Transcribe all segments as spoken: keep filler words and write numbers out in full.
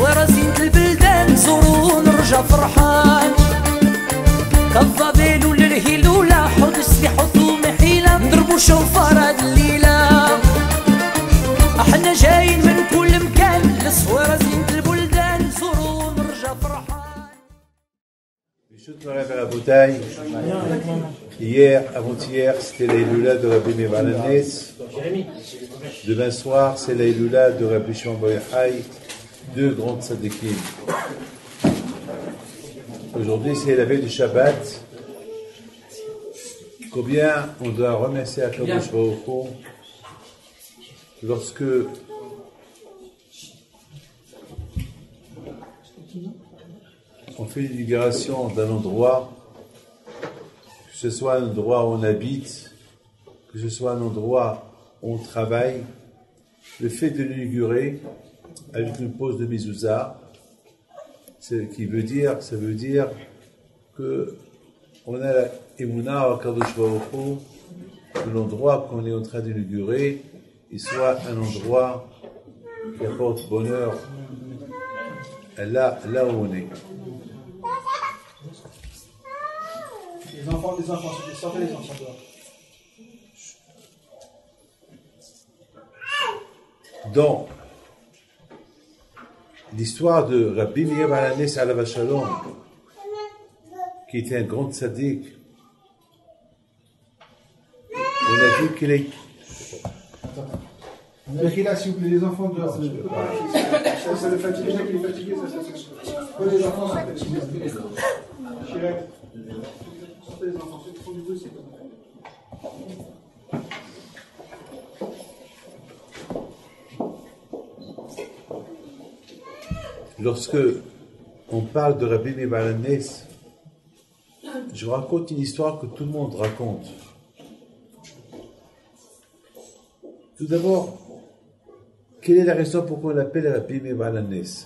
الصويرة زينة البلدان نزورو ونرجع فرحان كالظبيل وللهيلولة حوض السلاح وثوم حيلة نضربو شوفار هاد الليلة احنا جايين من كل مكان للصويرة زينة البلدان نزورو ونرجع فرحان. Chut Maria vers la bouteille. Hier, avant-hier, c'était l'Aïloula de Rabbi Meir Baal HaNes. Demain soir, c'est l'Aïloula de Rabbi Shimon Bar Yochai, deux grandes tzadikim. Aujourd'hui, c'est la veille du Shabbat. Combien on doit remercier Akadosh Baruch Hu lorsque on fait l'inauguration d'un endroit, que ce soit un endroit où on habite, que ce soit un endroit où on travaille, le fait de l'inaugurer avec une pause de mezouza, c'est qui veut dire, ça veut dire que on a la émouna au Kadosh Baruch Hu, que l'endroit qu'on est en train d'inaugurer, il soit un endroit qui apporte bonheur là, là où on est. Les enfants, les enfants, sortez les enfants dehors. Dans l'histoire de Rabbi Meir Baal HaNes alav shalom, qui était un grand tzaddik, on a vu qu'il est... Là, s'il vous plaît, les enfants dehors. Ça, ça le fatigue, déjà qu'il est fatigué, ça, ça, ça. Ouais, les enfants sont fatigués. Chirec. Sortez les enfants, ceux qui font du bruit, c'est comme Lorsque on parle de Rabbi Meir Baal HaNes, je vous raconte une histoire que tout le monde raconte. Tout d'abord, quelle est la raison pourquoi on l'appelle Rabbi Meir Baal HaNes?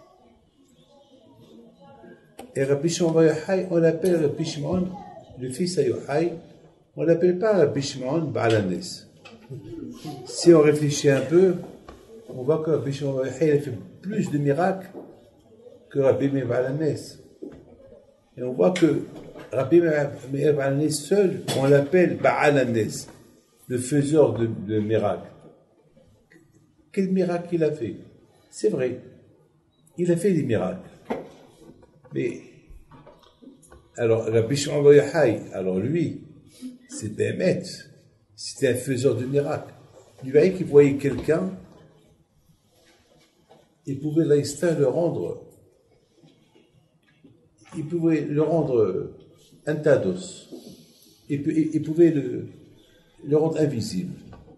Et Rabbi Shimon Bar Yochai, on l'appelle Rabbi Shimon, le fils à Yochai, on ne l'appelle pas Rabbi Shimon Baal HaNes. Si on réfléchit un peu, on voit que Rabbi Shimon Bar Yochai a fait plus de miracles que Rabbi Meir Baal HaNes. Et on voit que Rabbi Meir Baal HaNes seul, on l'appelle Baal HaNes, le faiseur de, de miracles. Quel miracle il a fait? C'est vrai, il a fait des miracles. Mais, alors, Rabbi Shimon Bar Yochai, alors lui, c'était un maître, c'était un faiseur de miracles. Il voyait qu'il voyait quelqu'un, il pouvait l'instinct le rendre, il pouvait le rendre un tas d'os, il, il pouvait le, le rendre invisible.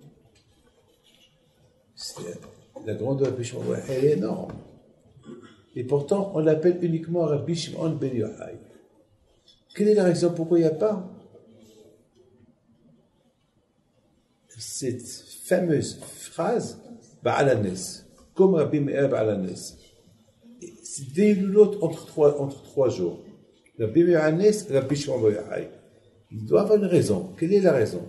C'était, la grandeur de Rabbi Shimon Bar Yochai est énorme. Et pourtant, on l'appelle uniquement Rabbi Shimon ben Yochai. Quelle est la raison pourquoi il n'y a pas cette fameuse phrase Baal HaNes, comme Rabbi Meir Baal HaNes? C'est des l'autre entre trois, entre trois jours. Rabbi Meir Baal HaNes, Rabbi Shimon ben Yochai. Il doit avoir une raison. Quelle est la raison?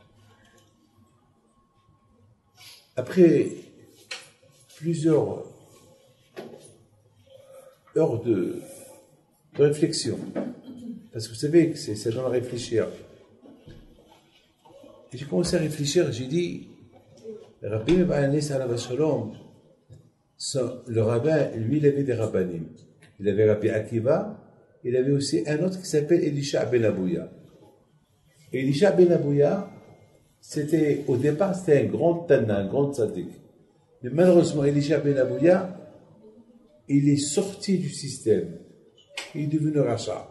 Après plusieurs heures de, de réflexion, parce que vous savez que c'est, ça doit réfléchir. Et j'ai commencé à réfléchir, j'ai dit, Rabbi Meir Baal HaNes alav shalom, le rabbin, lui, il avait des rabbanim. Il avait Rabbi Akiva, il avait aussi un autre qui s'appelle Elisha ben Abouya. Et Elisha ben Abouya, c'était, au départ, c'était un grand tana, un grand tzaddik. Mais malheureusement, Elisha ben Abouya, il est sorti du système. Il est devenu rachat.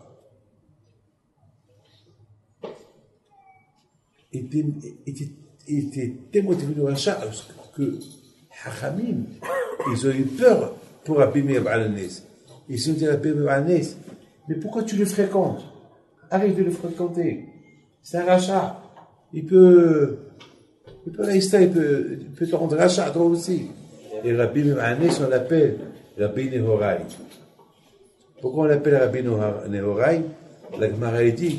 Il était, était, était tellement devenu rachat que Hachamim, ils ont eu peur pour Rabbi Meir Baal HaNes. Ils se sont dit à Rabbi Meir Baal HaNes, mais pourquoi tu le fréquentes? Arrête de le fréquenter. C'est un rachat. Il peut, il peut rester, il peut, il peut te rendre rachat, toi aussi. Et Rabbi Meir Baal HaNes, on l'appelle Rabbi Nehorai. Pourquoi on l'appelle Rabbi Nehorai? La Gemara dit,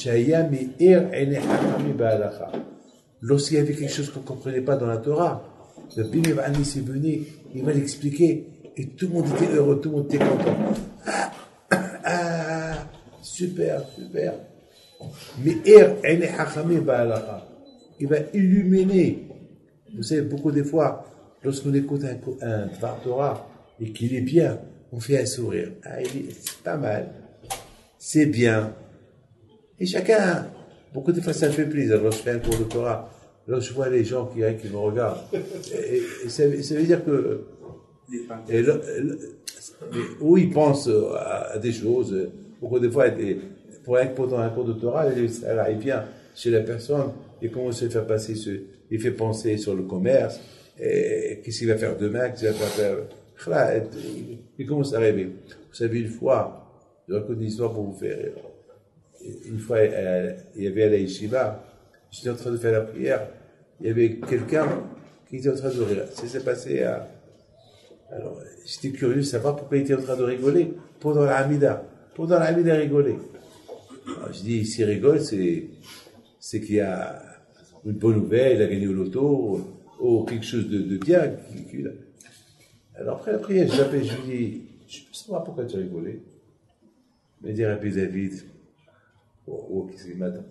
lorsqu'il y avait quelque chose qu'on ne comprenait pas dans la Torah, Rabbi Meir Baal HaNes est venu, il va l'expliquer Et tout le monde était heureux, tout le monde était content. Ah, ah super, super. Mais il va illuminer. Vous savez, beaucoup de fois, lorsqu'on écoute un, un Dvar Torah et qu'il est bien, on fait un sourire. Ah, c'est pas mal. C'est bien. Et chacun, beaucoup de fois, ça me fait plaisir. Lorsque je fais un cours de Torah, lorsque je vois les gens qui, qui me regardent, et, et ça, ça veut dire que, et le, le, où ils pensent à, à des choses, beaucoup de fois, et, pour être pendant un cours de Torah, alors il vient chez la personne et commence à faire passer ce, il fait penser sur le commerce, et qu'est-ce qu'il va faire demain, qu'est-ce qu'il va faire, il, il commence à rêver. Vous savez, une fois, je raconte une histoire pour vous faire rire. Une fois, il y avait à la yeshiva, j'étais en train de faire la prière, il y avait quelqu'un qui était en train de rire. Ça s'est passé à, alors, j'étais curieux de savoir pourquoi il était en train de rigoler pendant la Hamida. Pendant la Hamida, rigoler. Alors, je dis, s'il rigole, c'est, c'est qu'il y a une bonne nouvelle, il a gagné au loto, ou quelque chose de, de bien. Qu'il a. Alors, après la prière, je l'appelle, je lui dis, je peux savoir pourquoi tu as rigolé. Il m'a dit, Rabbi David, oh, oh qu'est-ce qu'il m'attend?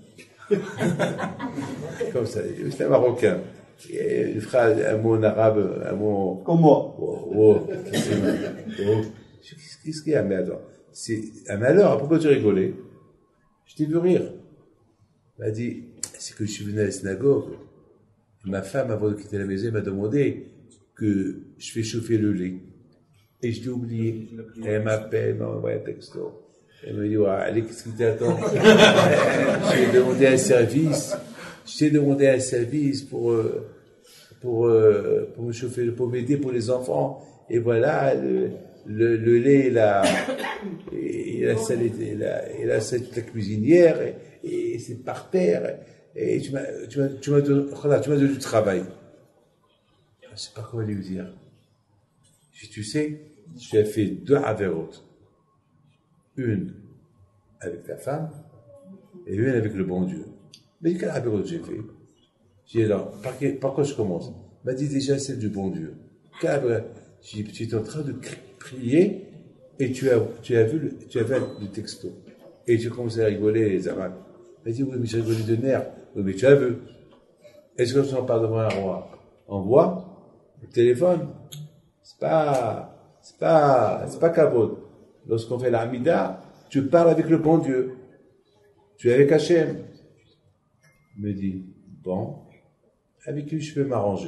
Comme ça, c'est un Marocain. Et il fera un mot en arabe, un mot. Comme moi. Oh, oh, qu'est-ce qu'il m'a oh, qu'est-ce qu'il y a? Mais attends, c'est un malheur, pourquoi tu rigolais? Je t'ai vu rire. Il m'a dit, c'est que je suis venu à la synagogue. Ma femme, avant de quitter la maison, m'a demandé que je fais chauffer le lait. Et je l'ai oublié. Elle m'appelle, elle m'a envoyé un texto. Elle me dit, ouais, allez, qu'est-ce qui t'attend? Je t'ai demandé un service. Je t'ai demandé un service pour, pour, pour me chauffer, pour m'aider pour les enfants. Et voilà, le, le, le lait, il a, il a salé, il a, il a salé la cuisinière, et, et c'est par terre. Et tu m'as, tu m'as, tu m'as donné, tu m'as donné du travail. Je ne sais pas comment lui dire. Je dis, tu sais, tu as fait deux avérotes. Une avec ta femme et une avec le bon Dieu. Mais quelle avérote j'ai fait? J'ai dit, alors, par, par quoi je commence? Il m'a dit déjà celle du bon Dieu. Quelle avérote? J'ai dit, tu es en train de prier et tu as, tu as vu le, tu as vu le texto. Et tu commences à rigoler, Zaman. Il m'a dit, oui, mais j'ai rigolé de nerfs. Oui, mais tu as vu. Est-ce que tu en parles devant un roi? En voix? Le téléphone? C'est pas, c'est pas, c'est pas cabot. Lorsqu'on fait l'Amida, tu parles avec le bon Dieu. Tu es avec Hachem. Il me dit, bon, avec lui, je peux m'arranger.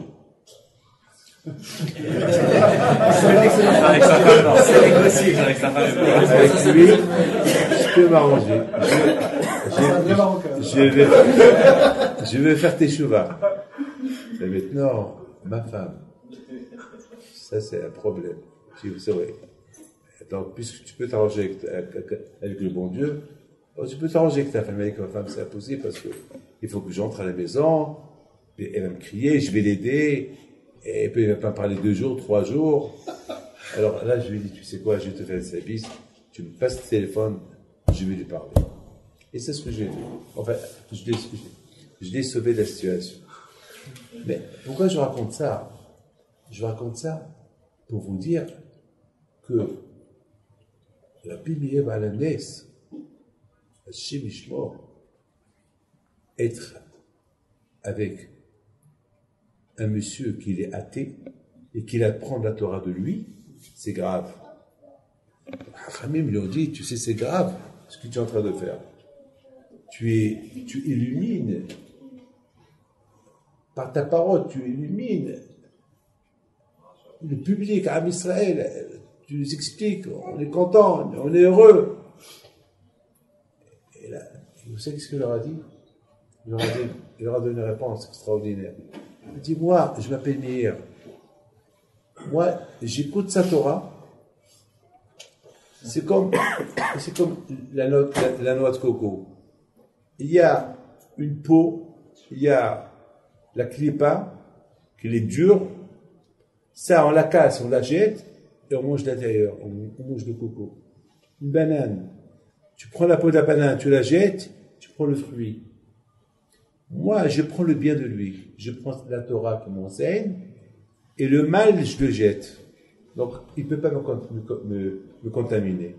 Avec sa femme, c'est négocié avec sa femme. Avec lui, je peux m'arranger. Je, je, je, vais, je vais faire tes chouvas. Mais maintenant, ma femme, ça c'est un problème. C'est vrai. Donc, puisque tu peux t'arranger avec, avec, avec le bon Dieu, tu peux t'arranger avec ta femme. Avec ma femme, c'est impossible parce que il faut que j'entre à la maison, et elle va me crier, je vais l'aider, et puis elle va pas me parler deux jours, trois jours. Alors là, je lui dis, tu sais quoi, je vais te faire le service, tu me passes le téléphone, je vais lui parler. Et c'est ce que j'ai fait. Enfin, je l'ai, je l'ai sauvé de la situation. Mais pourquoi je raconte ça? Je raconte ça pour vous dire que la Bible à la naisse, être avec un monsieur qui est athée et qu'il apprend la Torah de lui, c'est grave. Khamim lui ont dit, tu sais, c'est grave ce que tu es en train de faire. Tu, es, tu illumines, par ta parole, tu illumines le public à Israël. Tu nous expliques, on est content, on est heureux. Et là, vous savez ce qu'il leur a dit? Il leur a, dit, il leur a donné une réponse extraordinaire. Il dit, moi, je m'appelle Meir. Moi, j'écoute sa Torah. C'est comme, c'est comme la noix, la, la noix de coco. Il y a une peau, il y a la clipa, qui est dure. Ça, on la casse, on la jette, et on mange l'intérieur, on, on mange le coco. Une banane. Tu prends la peau de la banane, tu la jettes, tu prends le fruit. Moi, je prends le bien de lui. Je prends la Torah qui m'enseigne, et le mal, je le jette. Donc, il ne peut pas me, me, me contaminer.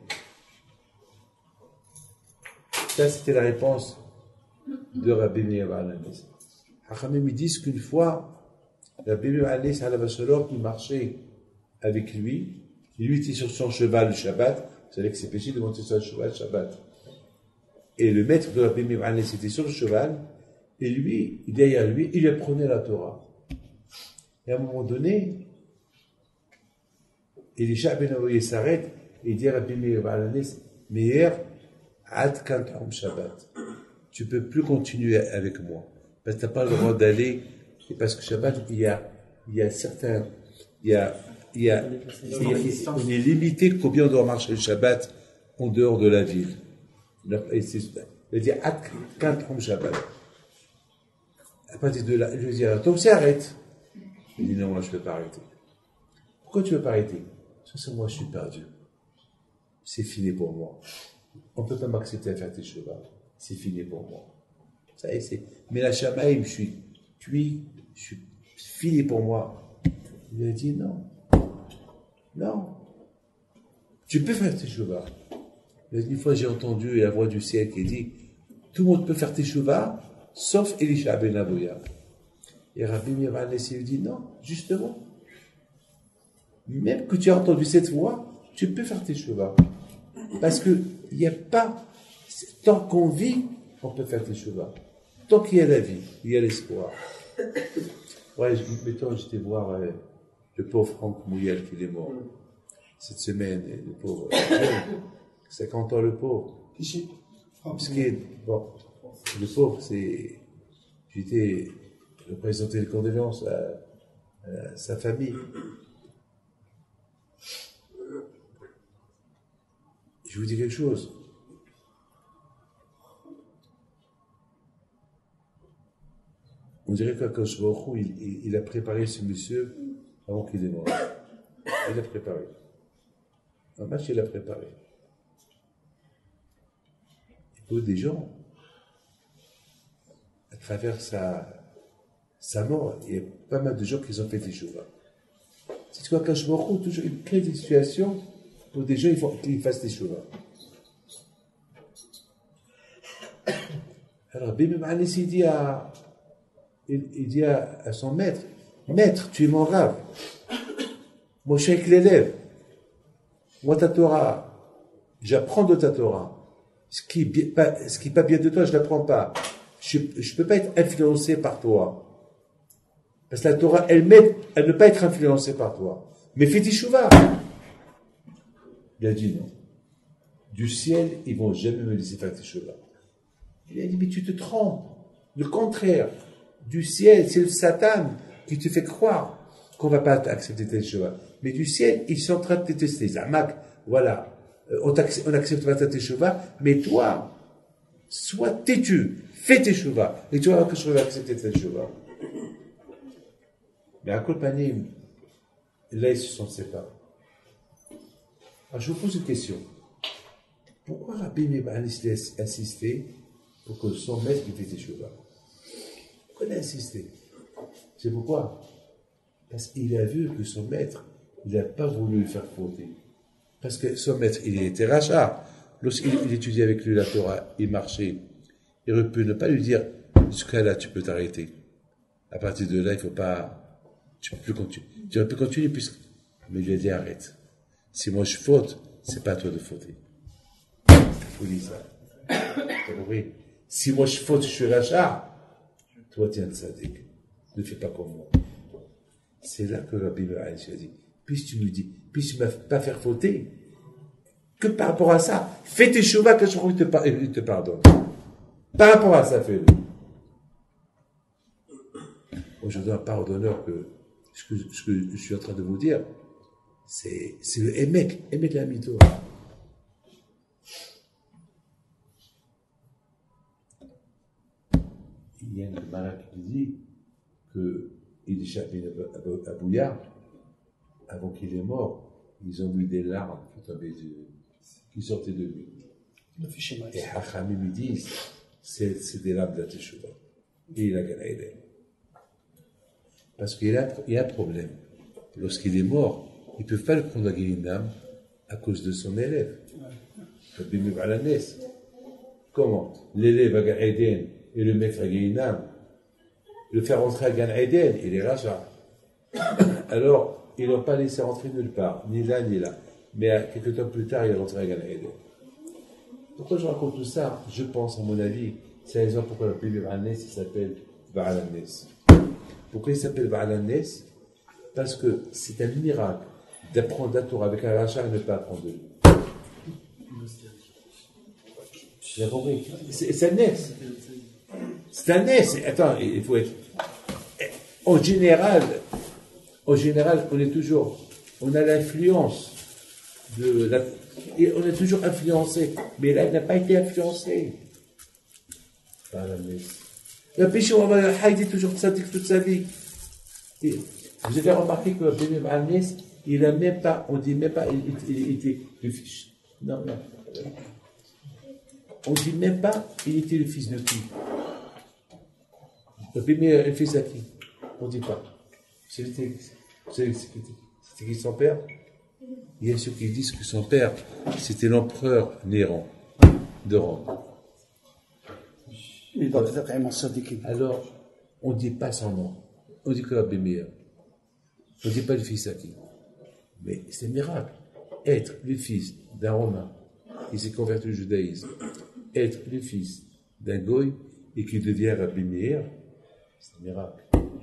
Ça, c'était la réponse de Rabbi Meir Ba'alanis. Hachamim me disent qu'une fois, Rabbi Meir Ba'alanis, il marchait avec lui. Lui était sur son cheval le Shabbat. Vous savez que c'est péché de monter sur le cheval le Shabbat. Et le maître de Rabbi Meir Ba'alanis était sur le cheval. Et lui, derrière lui, il apprenait la Torah. Et à un moment donné, Elisha ben Avoye s'arrête et dit à Rabbi Meir Ba'alanis, Meir, Ad Kantam Shabbat. Tu ne peux plus continuer avec moi. Parce que tu n'as pas le droit d'aller. Et parce que Shabbat, il y a, il y a certains, il y a, il y a, il y a on est limité combien on doit marcher le Shabbat en dehors de la ville. Et c'est, il dit Ad Kantam Shabbat. À partir de là, je lui dis, donc c'est arrête. Il dit, non, moi je ne peux pas arrêter. Pourquoi tu ne veux pas arrêter? Parce que moi je suis perdu. C'est fini pour moi. On ne peut pas m'accepter à faire tes chevaux. C'est fini pour moi. Ça y est, c'est. Mais la Shamaïm, je suis cuit, je suis fini pour moi. Il a dit, non. Non. Tu peux faire tes chevaux. Une fois j'ai entendu la voix du ciel qui dit, tout le monde peut faire tes chevaux, sauf Elisha ben Avoye. Et Rabbi Meir Ba'alanis lui dit, non, justement. Même que tu as entendu cette voix, tu peux faire tes chevaux. Parce que il n'y a pas, tant qu'on vit, on peut faire tes chevaux. Tant qu'il y a la vie, il y a l'espoir. Ouais, mettons, j'étais voir euh, le pauvre Franck Mouyel qui est mort cette semaine, le pauvre, cinquante ans le pauvre. Ici. Parce que, bon, le pauvre, c'est, j'étais représenté les condoléances à, à sa famille. Je vous dis quelque chose. On dirait qu'Akadosh Baruch Hu, il, il, il a préparé ce monsieur avant qu'il est mort. Il l'a préparé. Un match, il l'a préparé. Il faut des gens, à travers sa, sa mort, il y a pas mal de gens qui ont fait des choses. C'est quoi qu'Akadosh Baruch Hu, toujours, il crée des situations pour des gens, il faut qu'ils fassent des choses. Alors, Rabbi Meir Ba'alanis, il dit à, il, il dit à, à son maître, maître, tu es mon rave. Moi, je suis avec l'élève. Moi, ta Torah, j'apprends de ta Torah. Ce qui n'est pas, pas bien de toi, je ne l'apprends pas. Je ne peux pas être influencé par toi. Parce que la Torah, elle m'aide à ne pas être influencé par toi. Mais fais teshuva. Il a dit non. Du ciel, ils ne vont jamais me laisser faire teshuva. Il a dit, mais tu te trompes. Le contraire. Du ciel, c'est le Satan qui te fait croire qu'on ne va pas accepter tes teshuva. Mais du ciel, ils sont en train de te tester. Zamak, voilà. On n'accepte pas ta teshuva, mais toi, sois têtu. Fais teshuva. Et tu vas voir que je vais accepter ta teshuva. Mais à Kolpanim, là, ils se sont séparés. Alors, je vous pose une question. Pourquoi Rabbi Meir Ba'alanis a insisté pour que son maître ait fait teshuva? Pourquoi il a insisté? C'est pourquoi? Parce qu'il a vu que son maître, il n'a pas voulu le faire fauter. Parce que son maître, il était rachat. Lorsqu'il il étudiait avec lui la Torah, il marchait. Il aurait pu ne pas lui dire, jusqu'à là, tu peux t'arrêter. À partir de là, il ne faut pas, tu ne peux plus continuer. Tu aurais pu continuer, puisque, mais il lui a dit, arrête. Si moi je faute, c'est pas à toi de fauter. Il faut dire ça. T'as compris? Si moi je faute, je suis rachat, toi tu es un tzaddik. Ne fais pas comme moi. C'est là que Rabbi Meir Ba'alanis a dit, puisque tu me dis, puisque tu ne m'as pas faire fauter, que par rapport à ça, fais tes chevaux que je te, il te pardonne. Par rapport à ça, fais-le. Aujourd'hui, un pardonneur que ce, que ce que je suis en train de vous dire, c'est, c'est le Emek, Emek la Mito. Il y a une malade qui dit que Elisha ben Avoye, avant qu'il est mort, ils ont vu des larmes qui tombaient de, qui sortaient de lui. Et Hachamim me disent, c'est, c'est des larmes de la teshuva. Et il a gagné. Parce qu'il y a, il y a un problème. Lorsqu'il est mort, ils ne peuvent pas le prendre à Guélinam à cause de son élève. Comment? L'élève à Gan Eden et le maître à Guélinam, le faire rentrer à Gan Eden, il est rachat. Alors, ils ne l'ont pas laissé rentrer nulle part, ni là, ni là. Mais quelques temps plus tard, il est rentré à Gan Eden. Pourquoi je raconte tout ça? Je pense, à mon avis, c'est la raison pourquoi le bébé Ba'al-Nes, il s'appelle Ba'al-Nes. Pourquoi il s'appelle Ba'al-Nes? Parce que c'est un miracle d'apprendre la Torah avec un rachat et ne pas apprendre de lui. J'ai compris. C'est un Nes. C'est un Nes. Attends, il faut être. En général, en général, on est toujours. On a l'influence de la. Et on est toujours influencé. Mais là, il n'a pas été influencé par la Nes. Le péché, on va Haïti toujours tzaddik toute sa vie. Et vous avez remarqué que le bébé Ba'al-Nes, il n'a même pas, on dit même pas, il était le fils. Non, non. On dit même pas, il était le fils de qui? Le bébé, le fils à qui? On dit pas. C'était qui son père? Il y a ceux qui disent que son père, c'était l'empereur Néron de Rome. Alors, on ne dit pas son nom. On dit que la Béméa. On ne dit pas le fils à qui. Mais c'est un miracle. Être le fils d'un Romain qui s'est converti au judaïsme, être le fils d'un Goy et qui devient Rabbi Meir, c'est un miracle.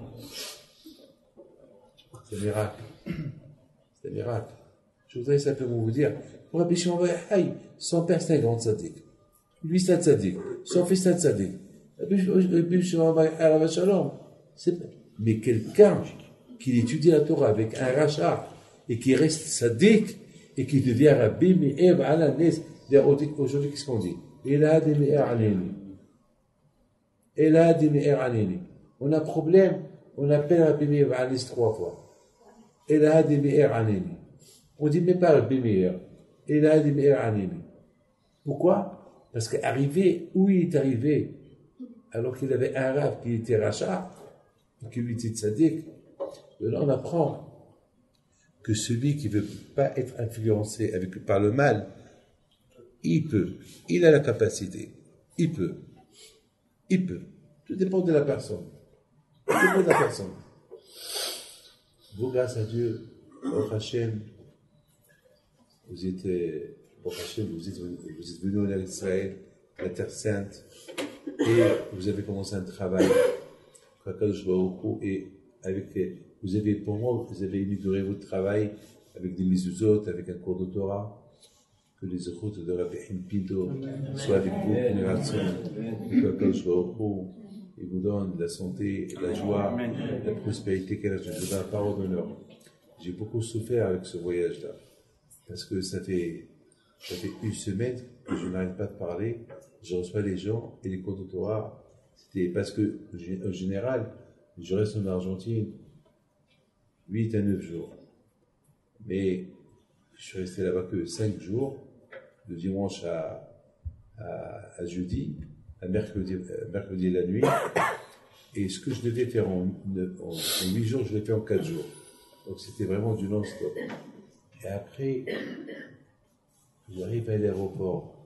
C'est un miracle. C'est un miracle. Je voudrais simplement vous dire, pour Rabbi Shimon bar Yochai, son père c'est un grand tzaddik. Lui c'est un tzaddik. Son fils c'est un tzaddik. Rabbi Shimon bar Yochai, Alav Shalom, mais quelqu'un qui étudie la Torah avec un rachat et qui reste tzaddik et qui devient Rabbi Meir Ba'al-Nes, aujourd'hui qu'est-ce qu'on dit? Elad Meir Aneni. Elad Meir Aneni. On a un problème, on appelle Rabbi Meir Ba'al-Nes trois fois. Elad Meir Aneni. On dit même pas Rabbi Meir. Elad Meir Aneni. Pourquoi? Parce qu'arrivé où il est arrivé, alors qu'il avait un rave qui était rachat, qui lui était tzaddik, là on apprend que celui qui ne veut pas être influencé avec, par le mal, il peut, il a la capacité, il peut, il peut. Tout dépend de la personne. Tout dépend de la personne. Vous, grâce à Dieu, au Hachem, vous êtes, au Hachem, vous êtes, vous êtes venu en Israël, la Terre Sainte, et vous avez commencé un travail, et avec, vous avez, pour moi, vous avez inauguré votre travail avec des mezuzot, avec un cours de Torah. Que les routes de Rabbi Pinto soient avec vous, génération, et que quand je vois il vous donne la santé, la joie, la prospérité qu'elle a. Je vous donne la parole d'honneur. J'ai beaucoup souffert avec ce voyage-là, parce que ça fait, ça fait une semaine que je n'arrête pas de parler. Je reçois les gens et les cours de Torah. C'était parce que, en général, je reste en Argentine huit à neuf jours. Mais je suis resté là-bas que cinq jours, de dimanche à, à, à jeudi, à mercredi, à mercredi la nuit. Et ce que je devais faire en, en, en huit jours, je l'ai fait en quatre jours. Donc c'était vraiment du non-stop. Et après, j'arrive à l'aéroport,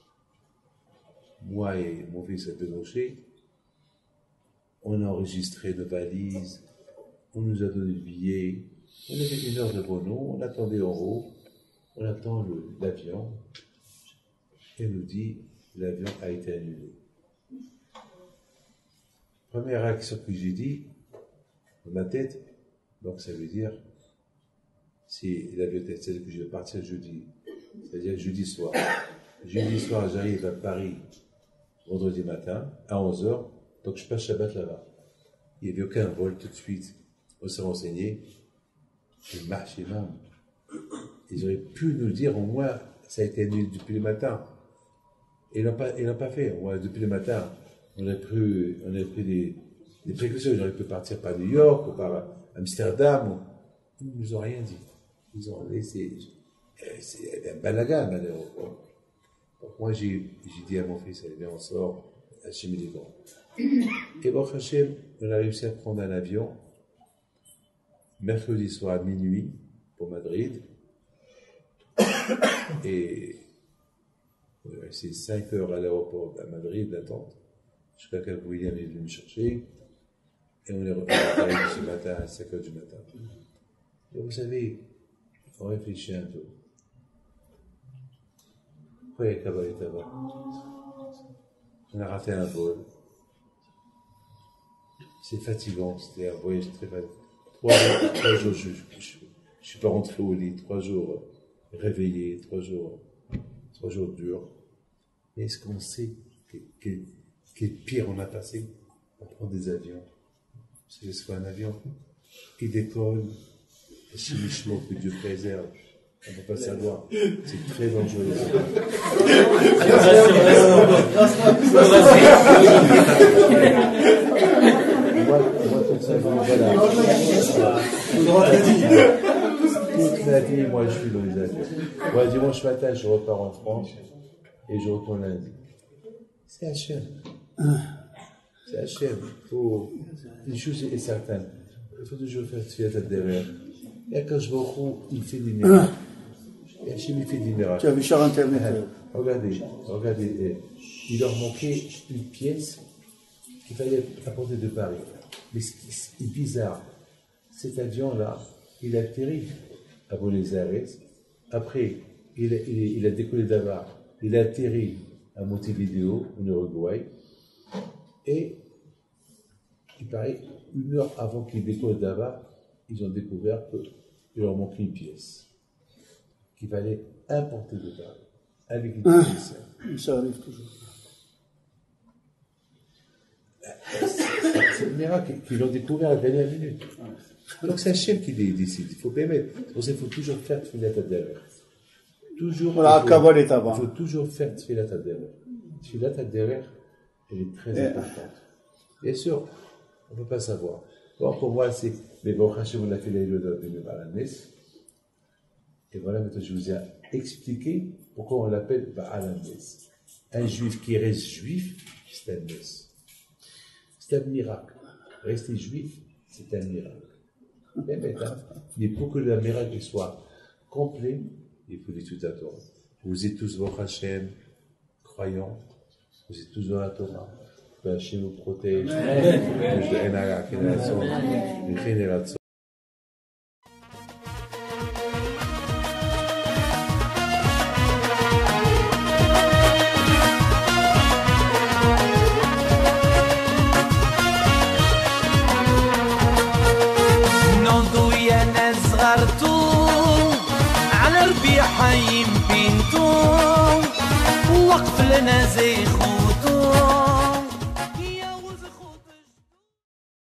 moi et mon fils à Pénoché, on a enregistré nos valises, on nous a donné le billet, on avait une heure devant nous, on attendait en haut, on attend l'avion, et on nous dit l'avion a été annulé. Première réaction que j'ai dit, dans ma tête, donc ça veut dire, si l'avion est, c'est-à-dire que je vais partir jeudi, c'est-à-dire jeudi soir. Jeudi soir, j'arrive à Paris, vendredi matin, à onze heures, donc je passe Shabbat là-bas. Il n'y avait aucun vol tout de suite. On s'est renseigné. Le marché même. Ils auraient pu nous le dire, au moins, ça a été annulé depuis le matin. Et ils n'ont pas, ils l'ont pas fait. Au moins, depuis le matin, on a pris, on a pris des, des précautions. Ils auraient pu partir par New York ou par Amsterdam. Ou... Ils ne nous ont rien dit. Ils ont laissé. C'est un balagan à l'aéroport. Donc, moi, j'ai, j'ai dit à mon fils, allez, viens, on sort, Hachem, il est grand. Et bon, Hachem, on a réussi à prendre un avion, mercredi soir à minuit, pour Madrid. Et on est resté cinq heures à l'aéroport à Madrid d'attente, jusqu'à quand William est venu me chercher. Et on est revenu ce matin à cinq heures du matin. Et vous savez, on réfléchit un peu. Pourquoi il y a Kabbalah là-bas? On a raté un vol. C'est fatigant, c'était un voyage très fatigant. Trois jours, trois jours je ne suis pas rentré au lit, trois jours réveillé, trois jours, trois jours durs. Et est-ce qu'on sait quel, quel pire on a passé pour prendre des avions? Parce que c'est un avion, il décolle, chimiquement, que Dieu préserve. On ne peut pas savoir. C'est très dangereux. moi, moi, toute sa vie, voilà. Toute la vie, moi, je suis dans les avions. Moi, dimanche matin, je repars en France et je retourne lundi. C'est Hachem. C'est Hachem. Faut... Une chose est certaine. Il faut toujours faire Tfilat derrière. Et quand je vois où il fait des miracles. Et Hachem, il fait des miracles. Tu as vu sur Internet. Regardez, regardez. Il leur manquait une pièce qu'il fallait apporter de Paris. Mais c'est bizarre. Cet avion-là, il a atterri à Buenos Aires. Après, il a, il, il a décollé d'Ava. Il a atterri à Montevideo, en Uruguay. Et il paraît, une heure avant qu'il décolle d'Ava, ils ont découvert qu'il leur manquait une pièce qu'il fallait importer de Paris avec une pièce. Ah, ça arrive toujours. C'est le miracle qu'ils l'ont découvert à la dernière minute. Donc c'est Hachem qui décide. Il faut permettre. Pour ça, il faut toujours faire Tfilat Haderech. Toujours. Voilà, il faut, il faut toujours faire Tfilat Haderech. Tfilat Haderech, elle est très yeah. importante. Bien sûr, on ne peut pas savoir. Bon, pour moi, c'est mais bon, Hachem, on a fait les lois de Ba'alanes. Et voilà, maintenant, je vous ai expliqué pourquoi on l'appelle Ba'alanes. Un juif qui reste juif, c'est un nes. C'est un miracle. Rester juif, c'est un miracle. Mais maintenant, mais pour que le miracle soit complet, il faut l'étude de la Torah. Vous êtes tous votre Hachem, croyants, vous êtes tous dans la Torah. Que Hachem vous protège. Une génération. حي بنتو وقف لنا زي خو